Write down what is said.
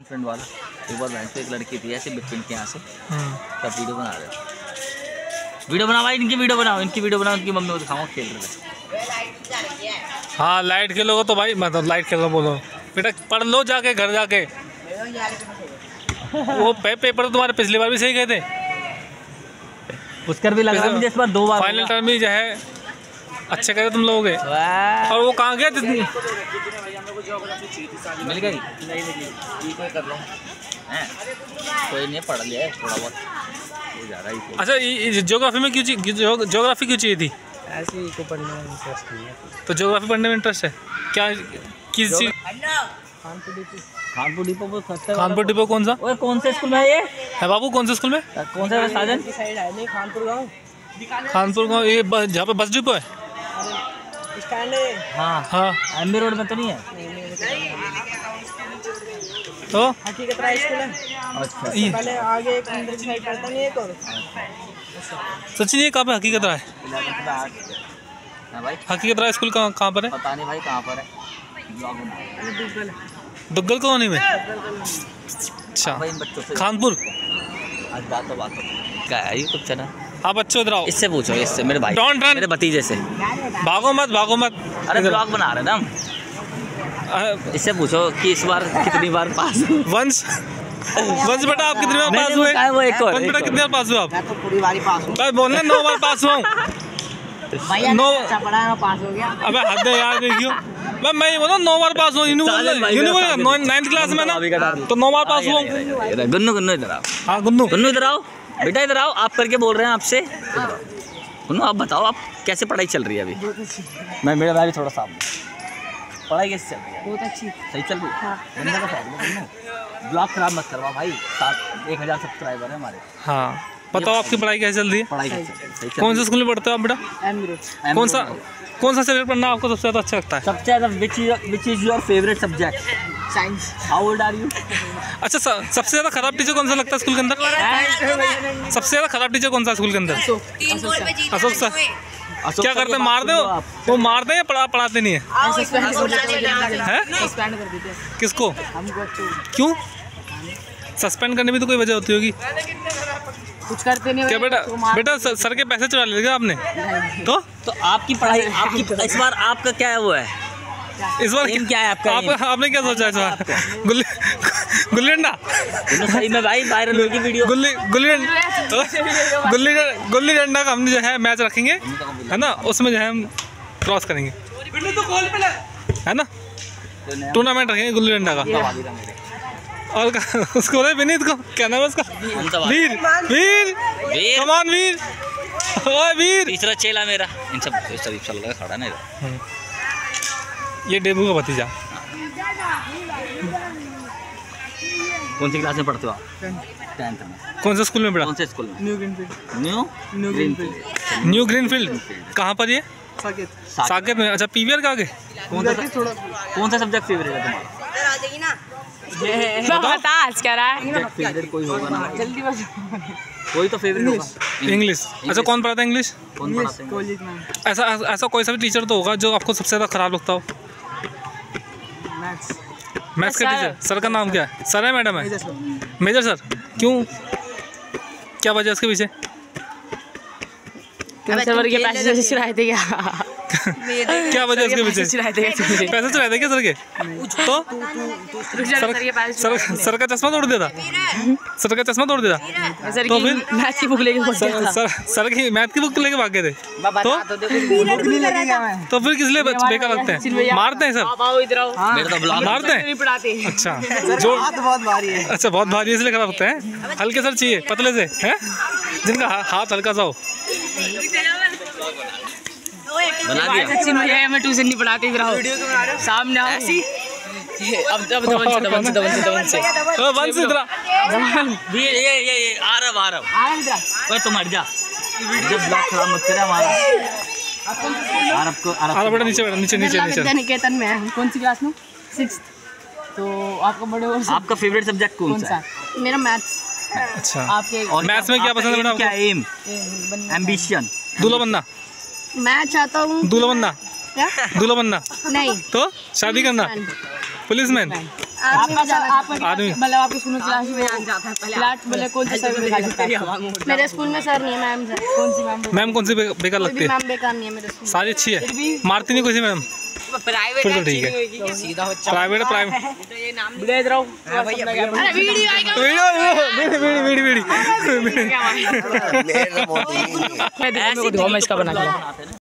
Friend वाला एक बार बहन तो एक लड़की थी ऐसे बच्चे के यहाँ से तब वीडियो बना रहे वीडियो बना भाई इनकी वीडियो बनाओ इनकी मम्मी को दिखाऊंगा खेल रहे थे। हाँ लाइट खेलोगे तो भाई मतलब लाइट खेलो बोलो बेटा पढ़ लो जाके घर जाके। वो पेपर तुम्हारे पिछली बार भी सही गए थे उसकर भी लगा मुझे इस बार 2 बार फाइनल टर्म भी जो है अच्छे करे तुम लोग और वो कहाँ गए मिल गई नहीं मिली कर लो कोई नहीं पढ़ लिया थोड़ा बहुत हो जा रहा है। अच्छा ज्योग्राफी में क्यों ज्योग्राफी क्यों चाहिए थी? ऐसे ही को पढ़ने में इंटरेस्ट नहीं है तो ज्योग्राफी पढ़ने में इंटरेस्ट है क्या किस चीज? कानपुर डिपो कानपुर डिपो कौन सा? ओए कौन से स्कूल में है ये है बाबू कौन से स्कूल में? कौन सा साजन की साइड है नहीं खानपुर गाँव ये जहाँ पे बस डिपो है स्टैंड है। हाँ हाँ एमबी रोड में तो नहीं है तो हकीकत राय स्कूल है। अच्छा पहले आगे एक अंदर की साइड पड़ता नहीं एक और सचिन ये कहाँ पे हकीकत राय? हाँ भाई हकीकत राय स्कूल कहाँ पर है? पता नहीं भाई कहाँ पर है दुग्गल कॉलोनी में। अच्छा भाई इन बच्चों से खानपुर आज बात क्या है यूट्यूब चैनल आप अच्छे उधर आओ इससे पूछो इससे मेरे भाई Don't run. मेरे भतीजे से भागो मत अरे ब्लॉग बना रहे ना हम इससे पूछो कि इस बार कितनी बार पास वंश बेटा आप कितनी बार पास हुए? वो एक और वंश बेटा कितनी बार पास हुए आप? मैं तो पूरी बारी पास हूँ भाई बोलने 9 बार पास हुआ हूँ। भैया नो अच्छा पढ़ा है पास हो गया। अबे हद है यार देखियो मैं ये बोला 9 बार पास हुआ यूनिवर्सिटी 9th क्लास में ना तो 9 बार पास हुआ हूँ। गुन्नू इधर आओ हाँ गुन्नू इधर आओ बेटा इधर आओ आप करके बोल रहे हैं आपसे गुन्नू आप बताओ आप कैसे पढ़ाई चल रही है अभी? मैं मेरा भाई थोड़ा सामने पढ़ाई कैसे चल रही है? बहुत अच्छी सही चल रही है ब्लॉग खराब मत करवा भाई 1000 सब्सक्राइबर है हमारे। हाँ बताओ आपकी पढ़ाई कैसे चल रही है? पढ़ाई कैसे सही चल कौन से स्कूल में पढ़ते हो आप बेटा? कौन सा सब्जेक्ट पढ़ना आपको सबसे ज़्यादा अच्छा लगता है? सबसे ज़्यादा which is your favourite subject? Science. How old are you? अच्छा सबसे ज़्यादा खराब टीचर कौन सा लगता है स्कूल के अंदर? सबसे ज़्यादा खराब टीचर कौन सा स्कूल के अंदर? अशोक सर। क्या करते हैं मार दे वो मारते हैं या पढ़ाते नहीं है? सस्पेंड कर देते हैं किसको? हमको। क्यों सस्पेंड करने में तो कोई वजह होती होगी कुछ करते नहीं क्या बेटा सर के पैसे चुरा लेगा आपने तो आपकी पढ़ाई इस बार आपका क्या है वो है इस बार क्या है आपका आपने क्या सोचा इस बार? गुल्ली डंडा सही में भाई वायरल होगी वीडियो गुल्ली डंडा का हमने जो है मैच रखेंगे है ना उसमें जो है हम क्रॉस करेंगे है ना टूर्नामेंट रखेंगे गुल्ली डंडा का और उसको विनीत को क्या नाम है उसका? वीर कमान वीर वीर तीसरा चेला मेरा इन सब चल रहा खड़ा नहीं ये डेबू का भतीजा। कौन सी क्लास में पढ़ते हो आप? 10th में। कौन से स्कूल में पढ़ा? कौन से स्कूल में? न्यू ग्रीनफील्ड कहाँ पर ये? साकेत में। अच्छा पीवीआर का आगे कौन सा सब्जेक्ट फेवरेट है बता क्या रहा है फेवरेट कोई होगा ना जल्दी बस कोई तो फेवरेट होगा इंग्लिश। अच्छा कौन पढ़ाता है इंग्लिश? कौन पढ़ाते हैं? ऐसा कोई सा भी टीचर तो होगा जो आपको सबसे ज़्यादा खराब लगता हो? मैथ्स का टीचर। सर का नाम क्या है? सर है मैडम है? Major sir. क्यों क्या वजह इसके पीछे? सर के पैसे चुराए थे क्या? क्या वजह इसके पीछे? पैसे चुराए थे क्या सर के? तो सर का चश्मा तोड़ दिया था? सर का चश्मा तोड़ दिया था तो फिर मैथ की बुक लेके सर की मैथ की बुक लेके भाग गए थे तो फिर किस लिए बेकार लगते हैं? मारते हैं सर मारते हैं? अच्छा जो बहुत भारी है। अच्छा बहुत भारी इसलिए खराब होते हैं। हल्के सर चाहिए पतले से हैं जिनका हाथ हल्का सा हो। बना दिया मैं ट्यूशन नहीं पढ़ाती इधर आओ सामने आओ अब दबन से ये आरव ओए तुम हट जा जब ब्लॉग खराब मत करे हमारा आरव बेटा नीचे निकेतन में है। कौन सी क्लास में? 6th। तो आपका बड़े आपका फेवरेट सब्जेक्ट कौन सा है? मेरा मैथ्स। अच्छा आपके और मैथ्स में क्या पसंद है बेटा? क्या एम एम्बिशन? दूल्हा बनना। मैं चाहता हूँ दूल्हा बनना। क्या? दूल्हा बनना नहीं तो शादी करना? पुलिसमैन? आदमी मतलब आपके स्कूल में क्लास में जाता है पहले मतलब कौन सा सर बेकार लगता है? मेरे स्कूल में सर नहीं है, मैम सर। कौन सी मैम? मैम कौन सी बेकार लगती है? मैम बेकार नहीं है मेरे स्कूल। सारी अच्छी है, मारती नहीं कोई सी मैम? प्राइवेट फिर तो ठीक है, सीधा बच्चा प्राइवेट है प्राइवेट। बुले इधर आओ। अरे वीडियो आएगा। वीडियो मैं इसका बना के